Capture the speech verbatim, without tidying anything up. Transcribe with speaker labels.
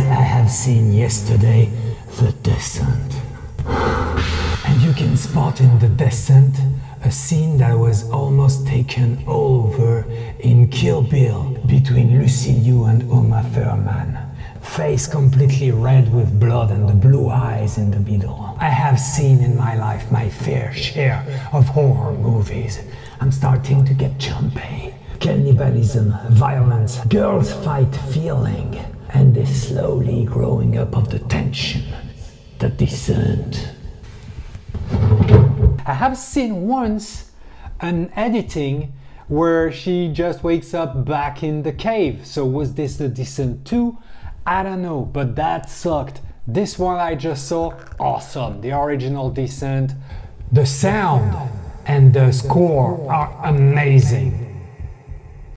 Speaker 1: I have seen yesterday The Descent. And you can spot in The Descent a scene that was almost taken over in Kill Bill between Lucy Liu and Uma Thurman. Face completely red with blood and the blue eyes in the middle. I have seen in my life my fair share of horror movies. I'm starting to get jumpy. Cannibalism, violence, girls fight feeling, and the slowly growing up of the tension. The Descent.
Speaker 2: I have seen once an editing where she just wakes up back in the cave. So was this The Descent two? I don't know, but that sucked. This one I just saw, awesome. The original Descent.
Speaker 1: The sound and the score are amazing.